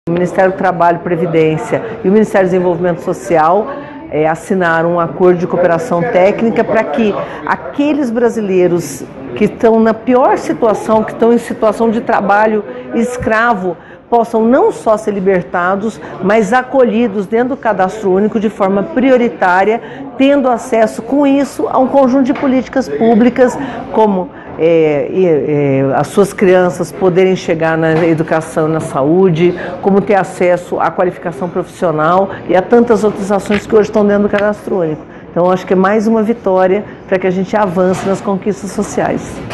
O Ministério do Trabalho e Previdência e o Ministério do Desenvolvimento Social assinaram um acordo de cooperação técnica para que aqueles brasileiros que estão na pior situação, que estão em situação de trabalho escravo, possam não só ser libertados, mas acolhidos dentro do cadastro único de forma prioritária, tendo acesso com isso a um conjunto de políticas públicas, como as suas crianças poderem chegar na educação e na saúde, como ter acesso à qualificação profissional e a tantas outras ações que hoje estão dentro do cadastro único. Então, acho que é mais uma vitória para que a gente avance nas conquistas sociais.